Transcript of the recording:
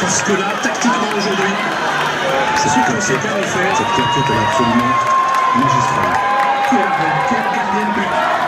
parce que là, tactiquement aujourd'hui, c'est sûr qu'on sait bien le faire. Cette claquette, elle est absolument magistrale. Quel gardien de but.